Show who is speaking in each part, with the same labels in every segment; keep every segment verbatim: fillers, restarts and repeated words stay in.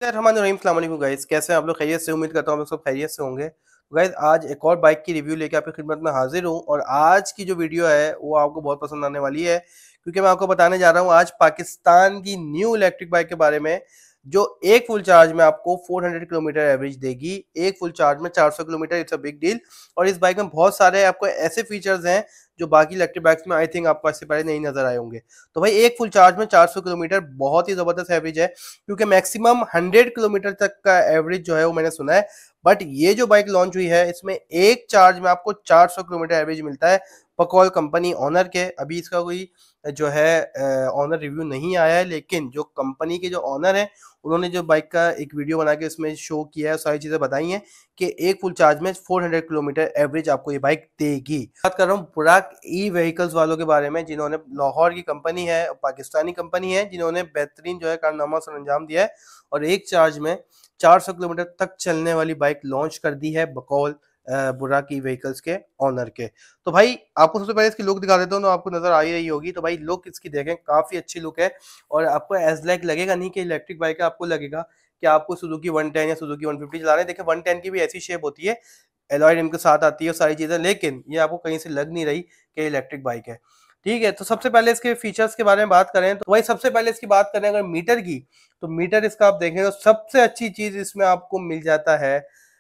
Speaker 1: यार हमारे रहीम अस्सलाम वालेकुम गाइस, कैसे हैं आप लोग? खैरियत से? उम्मीद करता हूँ आप लोग सब खैरियत से होंगे। तो गाइस आज एक और बाइक की रिव्यू लेके आपकी खिदमत में हाजिर हूँ और आज की जो वीडियो है वो आपको बहुत पसंद आने वाली है, क्योंकि मैं आपको बताने जा रहा हूँ आज पाकिस्तान की न्यू इलेक्ट्रिक बाइक के बारे में, जो एक फुल चार्ज में आपको चार सौ किलोमीटर एवरेज देगी। एक फुल चार्ज में चार सौ kilometre, it's a big deal. और इस बाइक में बहुत सारे आपको ऐसे फीचर्स हैं जो बाकी इलेक्ट्रिक बाइक्स में आई थिंक आपको इससे पहले नहीं नजर आए होंगे। तो भाई एक फुल चार्ज में चार सौ किलोमीटर बहुत ही जबरदस्त एवरेज है, क्योंकि मैक्सिमम सौ किलोमीटर तक का एवरेज जो है वो मैंने सुना है। बट ये जो बाइक लॉन्च हुई है इसमें एक चार्ज में आपको चार सौ किलोमीटर एवरेज मिलता है पकौल कंपनी ऑनर के। अभी इसका कोई जो है ऑनर रिव्यू नहीं आया है, लेकिन जो कंपनी के जो ऑनर है उन्होंने जो बाइक का एक वीडियो बना के उसमें शो किया है, सारी चीजें बताई हैं कि एक फुल चार्ज में चार सौ किलोमीटर एवरेज आपको ये बाइक देगी। बात कर रहा हूँ बुराक ई व्हीकल्स वालों के बारे में, जिन्होंने लाहौर की कंपनी है, पाकिस्तानी कंपनी है, जिन्होंने बेहतरीन जो है कारनामा सर अंजाम दिया है और एक चार्ज में चार सौ किलोमीटर तक चलने वाली बाइक लॉन्च कर दी है बकौल बुराक ई व्हीकल्स के ऑनर के। तो भाई आपको सबसे पहले इसकी लुक दिखा देता हूँ, तो आपको नजर आ ही रही होगी। तो भाई लुक इसकी देखें, काफी अच्छी लुक है और आपको एज लाइक लगेगा नहीं कि इलेक्ट्रिक बाइक है, आपको लगेगा कि आपको सुजुकी वन टेन या सुजुकी वन फिफ्टी चला रहे हैं। देखिए वन टेन की भी ऐसी शेप होती है, एलॉय रिम के साथ आती है सारी चीजें, लेकिन ये आपको कहीं से लग नहीं रही कि इलेक्ट्रिक बाइक है। ठीक है, तो सबसे पहले इसके फीचर्स के बारे में बात करें तो भाई सबसे पहले इसकी बात करें अगर मीटर की, तो मीटर इसका आप देखें तो सबसे अच्छी चीज इसमें आपको मिल जाता है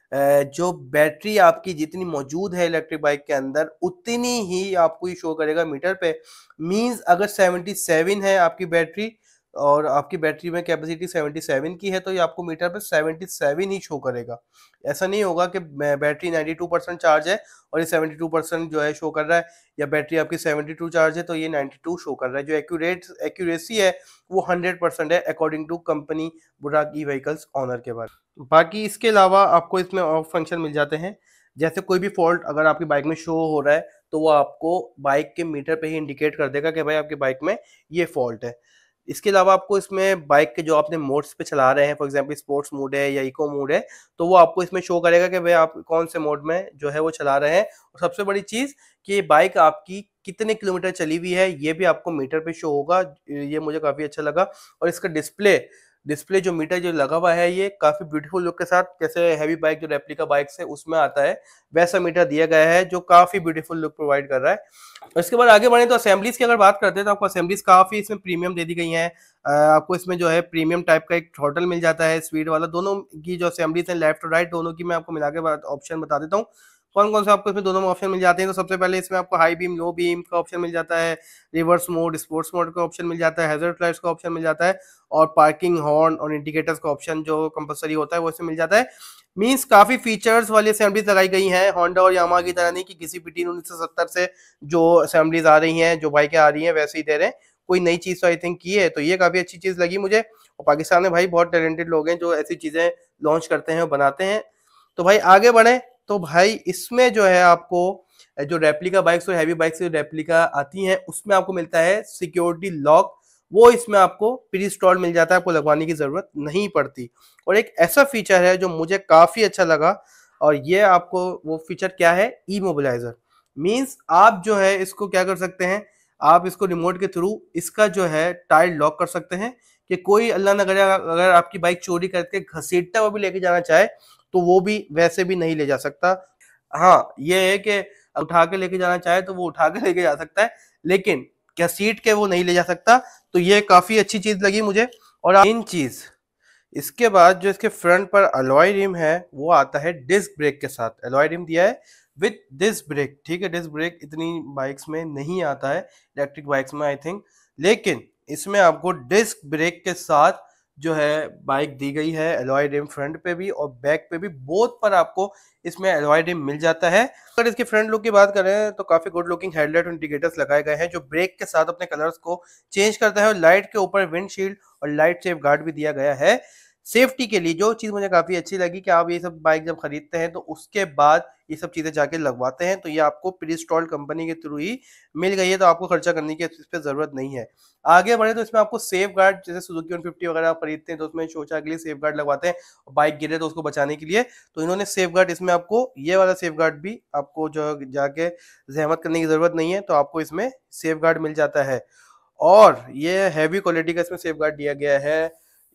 Speaker 1: जो बैटरी आपकी जितनी मौजूद है इलेक्ट्रिक बाइक के अंदर उतनी ही आपको ये शो करेगा मीटर पे। मींस अगर सतहत्तर है आपकी बैटरी और आपकी बैटरी में कैपेसिटी सतहत्तर की है, तो ये आपको मीटर पे सतहत्तर ही शो करेगा। ऐसा नहीं होगा कि बैटरी बानवे परसेंट चार्ज है और ये बहत्तर परसेंट जो है शो कर रहा है, या बैटरी आपकी बहत्तर चार्ज है तो ये बानवे शो कर रहा है। जो एक्यूरेट एक्यूरेसी है वो सौ परसेंट है अकॉर्डिंग टू कंपनी बुराक ई व्हीकल्स ऑनर के बारे में। बाकी इसके अलावा आपको इसमें ऑफ फंक्शन मिल जाते हैं, जैसे कोई भी फॉल्ट अगर आपकी बाइक में शो हो रहा है तो वो आपको बाइक के मीटर पे ही इंडिकेट कर देगा कि भाई आपकी बाइक में ये फॉल्ट है। इसके अलावा आपको इसमें बाइक के जो आपने मोड्स पे चला रहे हैं, फॉर एग्जांपल स्पोर्ट्स मोड है या इको मोड है, तो वो आपको इसमें शो करेगा कि भाई आप कौन से मोड में जो है वो चला रहे हैं। और सबसे बड़ी चीज कि बाइक आपकी कितने किलोमीटर चली हुई है ये भी आपको मीटर पे शो होगा। ये मुझे काफी अच्छा लगा। और इसका डिस्प्ले डिस्प्ले जो मीटर जो लगा हुआ है ये काफी ब्यूटीफुल लुक के साथ, जैसे हैवी बाइक जो रेप्लिका बाइक है उसमें आता है वैसा मीटर दिया गया है, जो काफी ब्यूटीफुल लुक प्रोवाइड कर रहा है। उसके बाद आगे बढ़े तो असेंबलीज की अगर बात करते हैं तो आपको असेंबलीज काफी इसमें प्रीमियम दे दी गई हैं। आपको इसमें जो है प्रीमियम टाइप का एक थ्रॉटल मिल जाता है स्पीड वाला। दोनों की जो असेंबलीज है लेफ्ट और राइट दोनों की मैं आपको मिला के ऑप्शन बता देता हूँ कौन कौन से आपको इसमें दोनों में ऑप्शन मिल जाते हैं। तो सबसे पहले इसमें आपको हाई बीम लो बीम का ऑप्शन मिल जाता है, रिवर्स मोड स्पोर्ट्स मोड का ऑप्शन मिल जाता है, हैजर्ड लाइट्स का ऑप्शन मिल जाता है और पार्किंग हॉर्न और इंडिकेटर्स का ऑप्शन जो कंपलसरी होता है वो इसमें मिल जाता है। मींस काफी फीचर्स वाली असेंबलीज लगाई गई हैं, होंडा और यामाहा की तरह नहीं कि किसी भी टीन उन्नीस सौ सत्तर से जो असेंबलीज आ रही हैं जो बाइकें आ रही हैं वैसे ही दे रहे हैं। कोई नई चीज तो आई थिंक की है, तो ये काफी अच्छी चीज लगी मुझे। और पाकिस्तान में भाई बहुत टैलेंटेड लोग हैं जो ऐसी चीजें लॉन्च करते हैं और बनाते हैं। तो भाई आगे बढ़े तो भाई इसमें जो है आपको जो रेप्लिका बाइक्स और हैवी बाइक्स रेप्लिका आती हैं उसमें आपको मिलता है सिक्योरिटी लॉक, वो इसमें आपको प्री इंस्टॉल मिल जाता है, आपको लगवाने की जरूरत नहीं पड़ती। और एक ऐसा फीचर है जो मुझे काफी अच्छा लगा, और ये आपको वो फीचर क्या है, ई मोबिलाइजर। मींस आप जो है इसको क्या कर सकते हैं, आप इसको रिमोट के थ्रू इसका जो है टायर लॉक कर सकते हैं कि कोई अल्लाह ना करे अगर आपकी बाइक चोरी करके घसीटता हुआ भी लेके जाना चाहे तो वो भी वैसे भी नहीं ले जा सकता। हाँ ये है कि उठा के लेके जाना चाहे तो वो उठा के लेके जा सकता है, लेकिन घसीट के वो नहीं ले जा सकता। तो ये काफी अच्छी चीज लगी मुझे। और इन चीज इसके बाद जो इसके फ्रंट पर अलॉय रिम है वो आता है डिस्क ब्रेक के साथ, अलॉय रिम दिया है विद डिस्क ब्रेक। ठीक है, डिस्क ब्रेक इतनी बाइक्स में नहीं आता है इलेक्ट्रिक बाइक्स में आई थिंक, लेकिन इसमें आपको डिस्क ब्रेक के साथ जो है बाइक दी गई है। अलॉय रिम फ्रंट पे भी और बैक पे भी, बोथ पर आपको इसमें अलॉय रिम मिल जाता है। अगर इसकी फ्रंट लुक की बात करें तो काफी गुड लुकिंग हेडलाइट और इंडिकेटर्स लगाए गए हैं जो ब्रेक के साथ अपने कलर्स को चेंज करता है, और लाइट के ऊपर विंडशील्ड और लाइट सेफ गार्ड भी दिया गया है सेफ्टी के लिए। जो चीज मुझे काफी अच्छी लगी कि आप ये सब बाइक जब खरीदते हैं तो उसके बाद ये सब चीजें जाके लगवाते हैं, तो ये आपको प्री इंस्टॉल्ड कंपनी के थ्रू ही मिल गई है, तो आपको खर्चा करने की इस पर जरूरत नहीं है। आगे बढ़े तो इसमें आपको सेफ गार्ड, जैसे सुजुकी वन फिफ्टी वगैरह आप खरीदते हैं तो उसमें शोचा के लिए सेफ गार्ड लगवाते हैं, बाइक गिरे तो उसको बचाने के लिए, तो इन्होंने सेफ गार्ड इसमें आपको ये वाला सेफ गार्ड भी आपको जो जाके जहमत करने की जरूरत नहीं है, तो आपको इसमें सेफ गार्ड मिल जाता है। और ये हैवी क्वालिटी का इसमें सेफ गार्ड दिया गया है। इस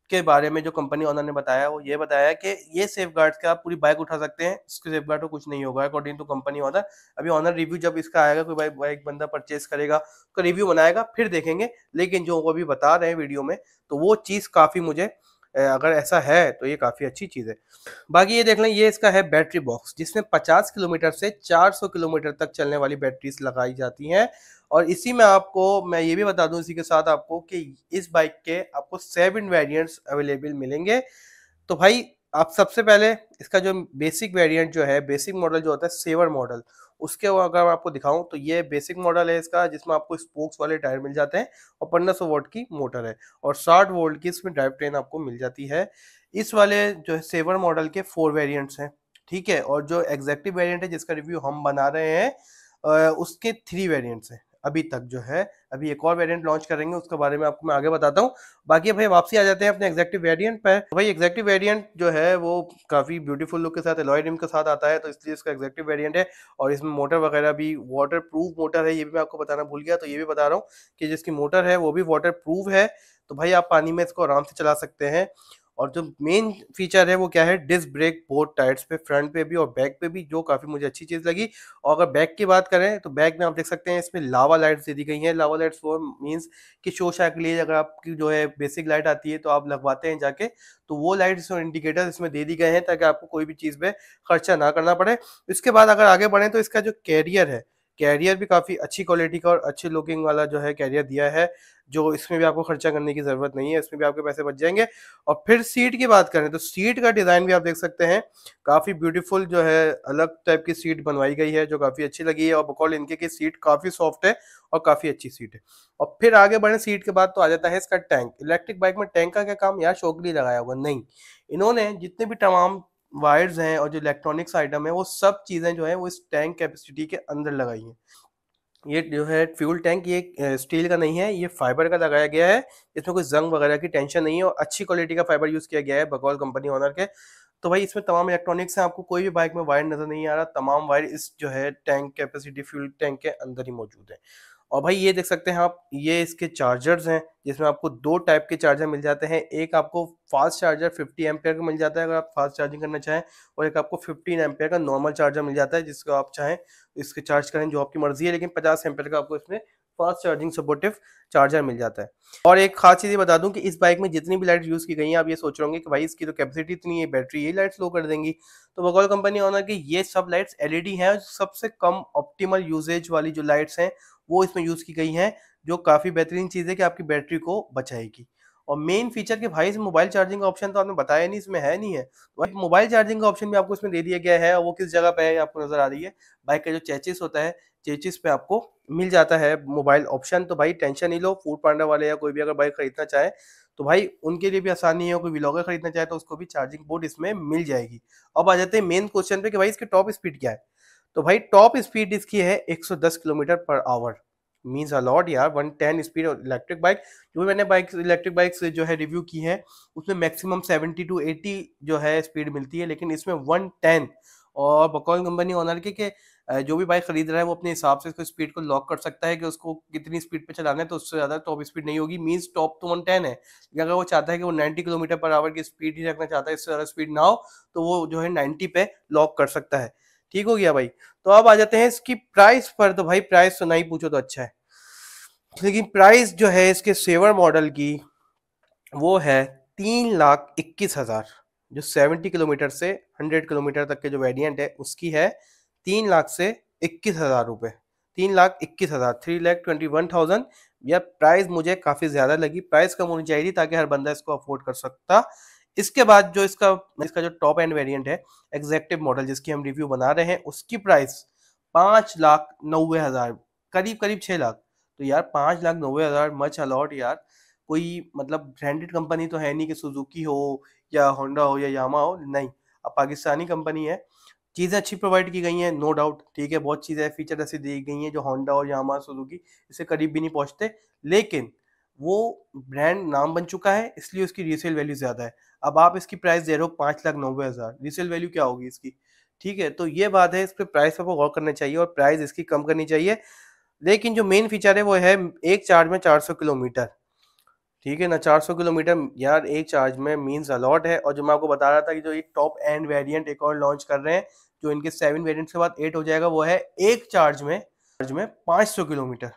Speaker 1: के बारे में जो कंपनी ओनर ने बताया वो ये बताया कि ये सेफ गार्ड्स के आप पूरी बाइक उठा सकते हैं, इसके सेफ गार्ड को कुछ नहीं होगा अकॉर्डिंग टू कंपनी ओनर। अभी ओनर रिव्यू जब इसका आएगा, कोई बाइक बाइक बंदा परचेज करेगा तो रिव्यू बनाएगा फिर देखेंगे, लेकिन जो वो अभी बता रहे हैं वीडियो में तो वो चीज़ काफ़ी मुझे अ, अगर ऐसा है तो ये काफ़ी अच्छी चीज़ है। बाकी ये देख लें, ये इसका है बैटरी बॉक्स जिसमें पचास किलोमीटर से चार सौ किलोमीटर तक चलने वाली बैटरीज लगाई जाती हैं। और इसी में आपको मैं ये भी बता दूं इसी के साथ आपको कि इस बाइक के आपको सेवन वेरिएंट्स अवेलेबल मिलेंगे। तो भाई आप सबसे पहले इसका जो बेसिक वेरिएंट जो है, बेसिक मॉडल जो होता है सेवर मॉडल, उसके वो अगर मैं आपको दिखाऊं तो ये बेसिक मॉडल है इसका, जिसमें आपको स्पोक्स वाले टायर मिल जाते हैं और पंद्रह सौ वोल्ट की मोटर है और साठ वोल्ट की इसमें ड्राइव ट्रेन आपको मिल जाती है। इस वाले जो है सेवर मॉडल के फोर वेरिएंट्स हैं, ठीक है। और जो एग्जैक्टिव वेरिएंट है जिसका रिव्यू हम बना रहे हैं अ, उसके थ्री वेरिएंट्स हैं अभी तक जो है। अभी एक और वेरिएंट लॉन्च करेंगे, उसके बारे में आपको मैं आगे बताता हूँ। बाकी भाई वापसी आ जाते हैं अपने एग्जैक्टिव वेरिएंट पर। तो भाई एग्जैक्टिव वेरिएंट जो है वो काफ़ी ब्यूटीफुल लुक के साथ एलॉय रिम के साथ आता है, तो इसलिए इसका एग्जैक्टिव वेरिएंट है। और इसमें मोटर वगैरह भी वाटर प्रूफ मोटर है, ये भी मैं आपको बताना भूल गया, तो ये भी बता रहा हूँ कि जिसकी मोटर है वो भी वाटर प्रूफ है। तो भाई आप पानी में इसको आराम से चला सकते हैं। और जो मेन फीचर है वो क्या है, डिस्क ब्रेक बोथ टायर्स पे, फ्रंट पे भी और बैक पे भी, जो काफ़ी मुझे अच्छी चीज़ लगी। और अगर बैक की बात करें तो बैक में आप देख सकते हैं इसमें लावा लाइट्स दे दी गई हैं। लावा लाइट्स वो मीन्स कि शो शा के लिए अगर आपकी जो है बेसिक लाइट आती है तो आप लगवाते हैं जाके, तो वो लाइट्स और इंडिकेटर इसमें दे दी गए हैं ताकि आपको कोई भी चीज़ पे खर्चा ना करना पड़े। इसके बाद अगर आगे बढ़ें तो इसका जो कैरियर है, कैरियर भी काफ़ी अच्छी क्वालिटी का और अच्छी लुकिंग वाला जो है कैरियर दिया है, जो इसमें भी आपको खर्चा करने की ज़रूरत नहीं है, इसमें भी आपके पैसे बच जाएंगे। और फिर सीट की बात करें तो सीट का डिज़ाइन भी आप देख सकते हैं, काफ़ी ब्यूटीफुल जो है अलग टाइप की सीट बनवाई गई है जो काफ़ी अच्छी लगी है। और बकौल इनके की सीट काफ़ी सॉफ्ट है और काफ़ी अच्छी सीट है। और फिर आगे बढ़े सीट के बाद तो आ जाता है इसका टैंक। इलेक्ट्रिक बाइक में टैंक का क्या काम यार, शौक के लिए लगाया होगा? नहीं, इन्होंने जितने भी तमाम वायर्स हैं और जो इलेक्ट्रॉनिक्स आइटम है वो सब चीज़ें जो है वो इस टैंक कैपेसिटी के अंदर लगाई हैं। ये जो है फ्यूल टैंक, ये स्टील का नहीं है, ये फाइबर का लगाया गया है। इसमें कोई जंग वगैरह की टेंशन नहीं है और अच्छी क्वालिटी का फाइबर यूज किया गया है बकौल कंपनी ओनर के। तो भाई इसमें तमाम इलेक्ट्रॉनिक्स हैं, आपको कोई भी बाइक में वायर नजर नहीं आ रहा, तमाम वायर इस जो है टैंक कैपेसिटी फ्यूल टैंक के अंदर ही मौजूद है। और भाई ये देख सकते हैं आप, ये इसके चार्जर्स हैं जिसमें आपको दो टाइप के चार्जर मिल जाते हैं। एक आपको फास्ट चार्जर फिफ्टी एम्पेयर का मिल जाता है अगर आप फास्ट चार्जिंग करना चाहें, और एक आपको फिफ्टीन एम्पेयर का नॉर्मल चार्जर मिल जाता है जिसको आप चाहें इसके चार्ज करें जो आपकी मर्जी है, लेकिन पचास एम्पेयर का आपको इसमें फास्ट चार्जिंग सपोर्टिव चार्जर मिल जाता है। और एक खास चीज़ ये बता दूं कि इस बाइक में जितनी भी लाइट यूज़ की गई हैं, आप ये सोच रहे होंगे कि भाई इसकी तो कैपेसिटी इतनी है, बैटरी यही लाइट स्लो कर देंगी। तो बकौल कंपनी ओनर की ये सब लाइट्स एलईडी हैं, सबसे कम ऑप्टिमल यूजेज वाली जो लाइट्स हैं वो इसमें यूज़ की गई हैं, जो काफ़ी बेहतरीन चीज़ है कि आपकी बैटरी को बचाएगी। और मेन फीचर कि भाई इसमें मोबाइल चार्जिंग का ऑप्शन तो आपने बताया नहीं, इसमें है नहीं है। भाई मोबाइल चार्जिंग का ऑप्शन भी आपको इसमें दे दिया गया है, और वो किस जगह पे है आपको नजर आ रही है, बाइक का जो चेचिस होता है, चेचिस पे आपको मिल जाता है मोबाइल ऑप्शन। तो भाई टेंशन नहीं लो, फूड पांडा वाले या कोई भी अगर बाइक खरीदना चाहे तो भाई उनके लिए भी आसानी है, कोई व्लॉगर खरीदना चाहे तो उसको भी चार्जिंग पोर्ट इसमें मिल जाएगी। अब आ जाते हैं मेन क्वेश्चन पे कि भाई इसकी टॉप स्पीड क्या है। तो भाई टॉप स्पीड इसकी है एक सौ दस kilometre per hour, means a lot यार, वन टेन स्पीड। और इलेक्ट्रिक बाइक जो भी मैंने बाइक इलेक्ट्रिक बाइक्स जो है रिव्यू की है उसमें मैक्सिमम सेवेंटी टू एटी जो है स्पीड मिलती है, लेकिन इसमें वन टेन। और बकौल कंपनी ओनर के, के जो भी बाइक खरीद रहा है वो अपने हिसाब से इसको स्पीड को लॉक कर सकता है कि उसको कितनी स्पीड पे चलाना है, तो उससे ज़्यादा टॉप स्पीड नहीं होगी। मीन्स टॉप तो वन टेन है, लेकिन अगर वो चाहता है कि वो नाइन्टी किलोमीटर पर आवर की स्पीड ही रखना चाहता है, इससे ज़्यादा स्पीड ना हो, तो वो जो है नाइन्टी पे लॉक कर सकता है। ठीक हो गया भाई। तो अब आ जाते हैं इसकी प्राइस पर। तो भाई प्राइस तो नहीं पूछो तो अच्छा है, लेकिन प्राइस जो है इसके सेवर मॉडल की वो है तीन लाख इक्कीस हजार। जो सेवेंटी किलोमीटर से हंड्रेड किलोमीटर तक के जो वेरिएंट है उसकी है तीन लाख से इक्कीस हजार रुपये, तीन लाख इक्कीस हजार, three lakh twenty one thousand. यह प्राइस मुझे काफ़ी ज़्यादा लगी, प्राइस कम होनी चाहिए थी ताकि हर बंदा इसको अफोर्ड कर सकता। इसके बाद जो इसका इसका जो टॉप एंड वेरिएंट है एग्जेक्टिव मॉडल जिसकी हम रिव्यू बना रहे हैं, उसकी प्राइस पाँच लाख नब्बे हजार, करीब करीब छः लाख। तो यार पाँच लाख नब्बे हजार मच अलॉट यार। कोई मतलब ब्रांडेड कंपनी तो है नहीं कि सुजुकी हो या होंडा हो या यामा हो, नहीं, अब पाकिस्तानी कंपनी है। चीज़ें अच्छी प्रोवाइड की गई हैं, नो डाउट, ठीक है, बहुत चीज़ें फीचर ऐसी दी गई हैं जो होंडा और यामा सुजुकी इससे करीब भी नहीं पहुंचते, लेकिन वो ब्रांड नाम बन चुका है इसलिए उसकी रीसेल वैल्यू ज़्यादा है। अब आप इसकी प्राइस दे रहे हो पाँच लाख नब्बे हज़ार, रीसेल वैल्यू क्या होगी इसकी? ठीक है, तो ये बात है, इस पर प्राइस पर आपको गौर करना चाहिए और प्राइस इसकी कम करनी चाहिए। लेकिन जो मेन फीचर है वो है एक चार्ज में चार सौ किलोमीटर, ठीक है ना। चार सौ किलोमीटर यार एक चार्ज में मीन्स अलॉट है। और जो मैं आपको बता रहा था कि जो ये टॉप एंड वेरिएंट एक और लॉन्च कर रहे हैं, जो इनके सेवन वेरिएंट्स के बाद एट हो जाएगा, वो है एक चार्ज में चार्ज में पाँच सौ किलोमीटर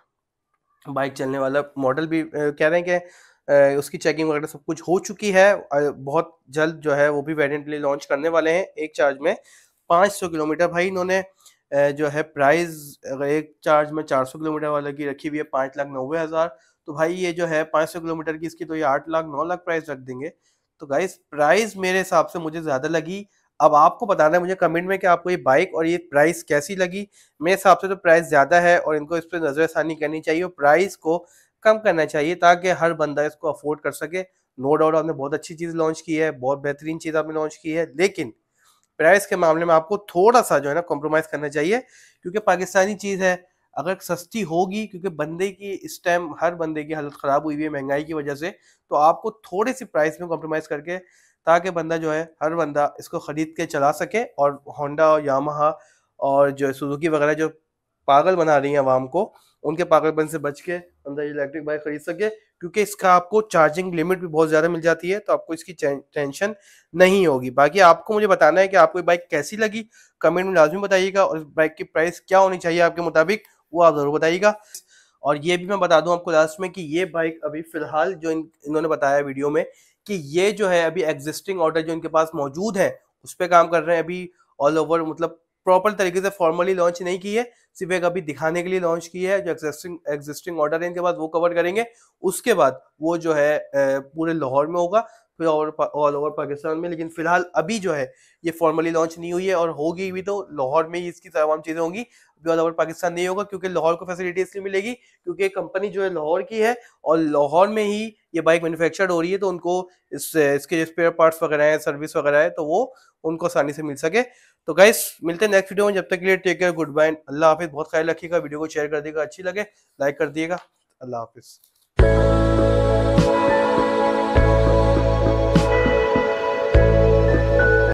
Speaker 1: बाइक चलने वाला मॉडल भी। अ, कह रहे हैं कि अ, उसकी चेकिंग वगैरह सब कुछ हो चुकी है। अ, बहुत जल्द जो है वो भी वेरिएंट लिए लॉन्च करने वाले हैं। एक चार्ज में पाँच सौ किलोमीटर भाई इन्होंने अ, जो है प्राइस एक चार्ज में चार सौ किलोमीटर वाले की रखी हुई है पाँच लाख नब्बे हज़ार। तो भाई ये जो है पाँच सौ किलोमीटर की इसकी तो ये आठ लाख नौ लाख प्राइस रख देंगे। तो गाइस प्राइस मेरे हिसाब से मुझे ज़्यादा लगी। अब आपको बताना है मुझे कमेंट में कि आपको ये बाइक और ये प्राइस कैसी लगी। मेरे हिसाब से तो प्राइस ज़्यादा है और इनको इस पर नज़रसानी करनी चाहिए और प्राइस को कम करना चाहिए ताकि हर बंदा इसको अफोर्ड कर सके। नो डाउट आपने बहुत अच्छी चीज़ लॉन्च की है, बहुत बेहतरीन चीज़ आपने लॉन्च की है, लेकिन प्राइस के मामले में आपको थोड़ा सा जो है ना कॉम्प्रोमाइज करना चाहिए, क्योंकि पाकिस्तानी चीज़ है। अगर सस्ती होगी, क्योंकि बंदे की इस टाइम हर बंदे की हालत ख़राब हुई हुई है महंगाई की वजह से, तो आपको थोड़ी सी प्राइस में कॉम्प्रोमाइज करके, ताकि बंदा जो है हर बंदा इसको ख़रीद के चला सके। और होंडा और यामाहा और जो सुजुकी वगैरह जो पागल बना रही है आवाम को, उनके पागलपन से बच के अंदर इलेक्ट्रिक बाइक खरीद सके, क्योंकि इसका आपको चार्जिंग लिमिट भी बहुत ज़्यादा मिल जाती है, तो आपको इसकी टेंशन नहीं होगी। बाकी आपको मुझे बताना है कि आपको ये बाइक कैसी लगी, कमेंट में लाजमी बताइएगा। और इस बाइक की प्राइस क्या होनी चाहिए आपके मुताबिक, वो आप ज़रूर बताइएगा। और ये भी मैं बता दूं आपको लास्ट में कि ये बाइक अभी फिलहाल जो इन, इन्होंने बताया वीडियो में कि ये जो है अभी एग्जिस्टिंग ऑर्डर जो इनके पास मौजूद है उस पर काम कर रहे हैं अभी ऑल ओवर, मतलब प्रॉपर तरीके से फॉर्मली लॉन्च नहीं की है, सिर्फ एक अभी दिखाने के लिए लॉन्च की है। जो एग्जिस्टिंग एग्जिस्टिंग ऑर्डर है इनके पास वो कवर करेंगे, उसके बाद वो जो है अ, पूरे लाहौर में होगा, फिर ऑल ओवर पाकिस्तान में। लेकिन फिलहाल अभी जो है ये फॉर्मली लॉन्च नहीं हुई है, और होगी भी तो लाहौर में ही इसकी तमाम चीजें होंगी, अभी ऑल ओवर पाकिस्तान नहीं होगा। क्योंकि लाहौर को फैसिलिटी इसलिए मिलेगी क्योंकि कंपनी जो है लाहौर की है और लाहौर में ही ये बाइक मैन्युफैक्चर्ड हो रही है, तो उनको इस इसके स्पेयर पार्ट्स वगैरह है, सर्विस वगैरह है, तो वो उनको आसानी से मिल सके। तो गाइस मिलते हैं नेक्स्ट वीडियो में, जब तक के लिए टेक केयर, गुड बाय, अल्लाह हाफिज। बहुत ख्याल रखिएगा, वीडियो को शेयर कर दिएगा, अच्छी लगे लाइक कर दिएगा। अल्लाह हाफिज।